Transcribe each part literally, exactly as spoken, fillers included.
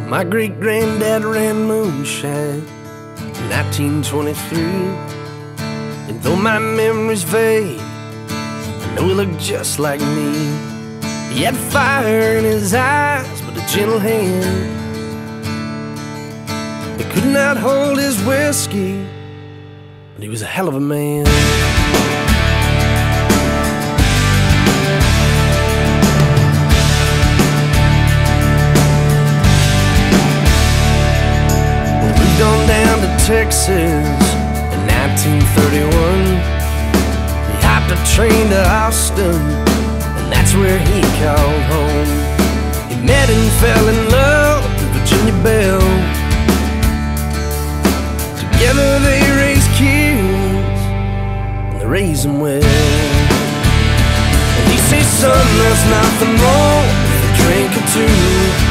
My great-granddad ran moonshine in nineteen twenty-three. And though my memory's vague, I know he looked just like me. He had fire in his eyes, but a gentle hand. He could not hold his whiskey, but he was a hell of a man. On down to Texas in nineteen thirty-one. He hopped a train to Austin, and that's where he called home. He met and fell in love with Virginia Belle. Together they raised kids, and they raised them well. And he said, son, there's nothing wrong with a drink or two.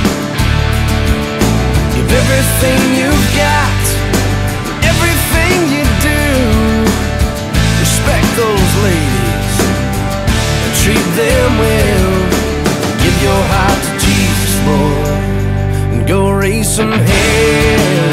Give everything you've got, everything you do. Respect those ladies and treat them well. Give your heart to Jesus, boy, and go raise some hell.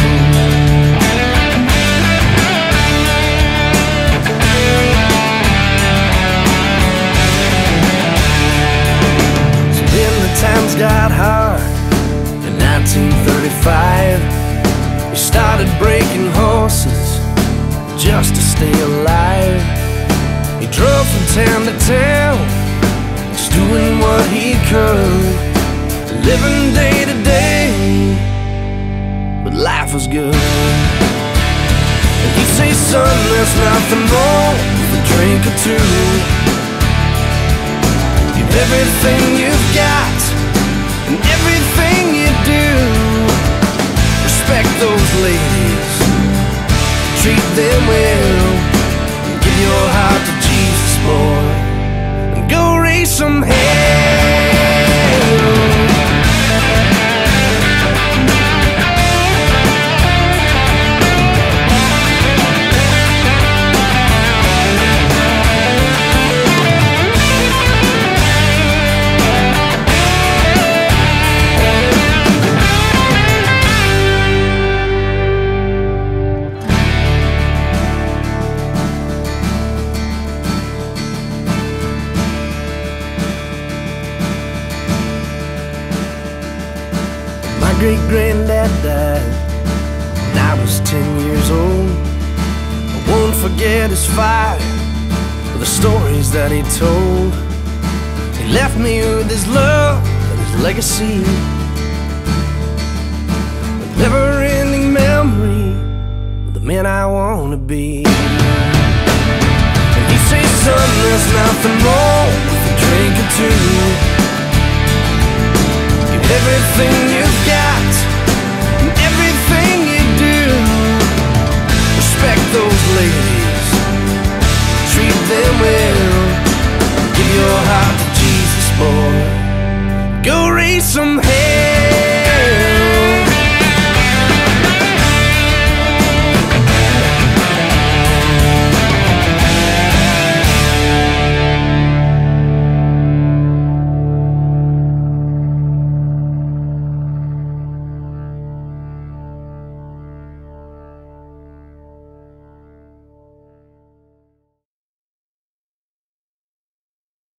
So then the times got hard. nineteen thirty-five, he started breaking horses just to stay alive. He drove from town to town, just doing what he could, living day to day, but life was good. And he'd say, son, there's nothing wrong with a drink or two. Give everything you've got and everything you do. Respect those ladies, treat them well, and give your heart to Jesus, boy, and go raise some hell. My great-granddad died when I was ten years old. I won't forget his fire or the stories that he told. He left me with his love and his legacy, a never-ending memory of the man I want to be. And he says, son, there's nothing wrong with a drink or two. Give everything you've got and everything you do. Respect those ladies, treat them well. Give your heart to Jesus, boy, go raise some hell.